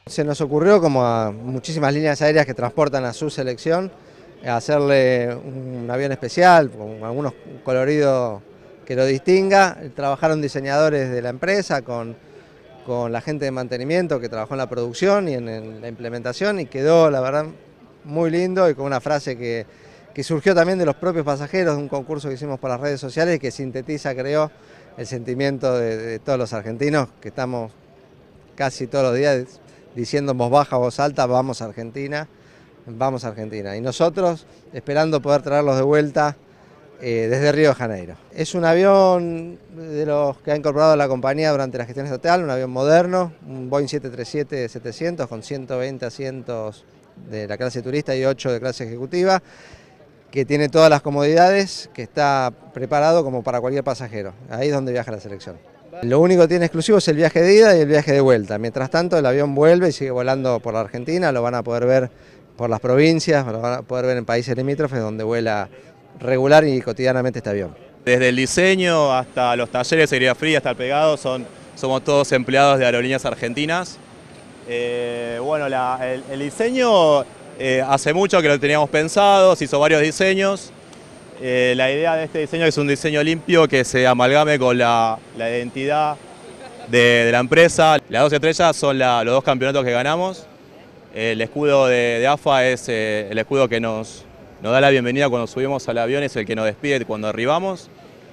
Se nos ocurrió, como a muchísimas líneas aéreas que transportan a su selección, hacerle un avión especial, con algunos coloridos que lo distinga. Trabajaron diseñadores de la empresa con la gente de mantenimiento que trabajó en la producción y en la implementación, y quedó, la verdad, muy lindo, y con una frase que surgió también de los propios pasajeros, de un concurso que hicimos por las redes sociales y que sintetiza, creo, el sentimiento de todos los argentinos, que estamos casi todos los días diciendo en voz baja, voz alta: vamos a Argentina, vamos a Argentina. Y nosotros esperando poder traerlos de vuelta desde Río de Janeiro. Es un avión de los que ha incorporado la compañía durante las gestiones estatal, un avión moderno, un Boeing 737-700 con 120 asientos de la clase turista y 8 de clase ejecutiva, que tiene todas las comodidades, que está preparado como para cualquier pasajero. Ahí es donde viaja la selección. Lo único que tiene exclusivo es el viaje de ida y el viaje de vuelta. Mientras tanto, el avión vuelve y sigue volando por la Argentina, lo van a poder ver por las provincias, lo van a poder ver en países limítrofes donde vuela regular y cotidianamente este avión. Desde el diseño hasta los talleres, serigrafía, hasta el pegado, somos todos empleados de Aerolíneas Argentinas. Bueno, el diseño hace mucho que lo teníamos pensado, se hizo varios diseños. La idea de este diseño es un diseño limpio que se amalgame con la identidad de la empresa. Las 2 estrellas son los 2 campeonatos que ganamos. El escudo de AFA es el escudo que nos da la bienvenida cuando subimos al avión, es el que nos despide cuando arribamos.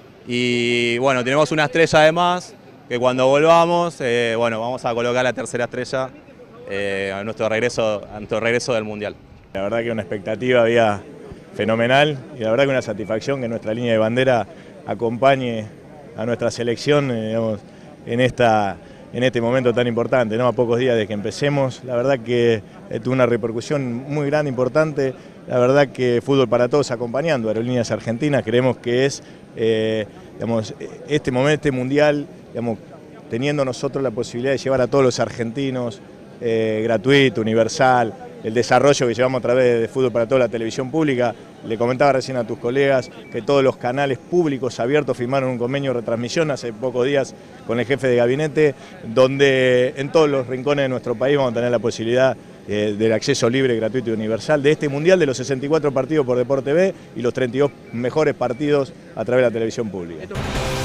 Y bueno, tenemos una estrella además, que cuando volvamos, bueno, vamos a colocar la 3ª estrella a nuestro regreso del Mundial. La verdad que una expectativa había fenomenal, y la verdad que una satisfacción que nuestra línea de bandera acompañe a nuestra selección, digamos, en este momento tan importante, ¿no? A pocos días de que empecemos. La verdad que tuvo una repercusión muy grande, importante. La verdad que Fútbol para Todos acompañando a Aerolíneas Argentinas, creemos que es digamos, este momento, este mundial, digamos, teniendo nosotros la posibilidad de llevar a todos los argentinos, gratuito, universal, el desarrollo que llevamos a través de Fútbol para Todos, la televisión pública. Le comentaba recién a tus colegas que todos los canales públicos abiertos firmaron un convenio de retransmisión hace pocos días con el jefe de gabinete, donde en todos los rincones de nuestro país vamos a tener la posibilidad del acceso libre, gratuito y universal de este mundial, de los 64 partidos por Deporte B y los 32 mejores partidos a través de la televisión pública.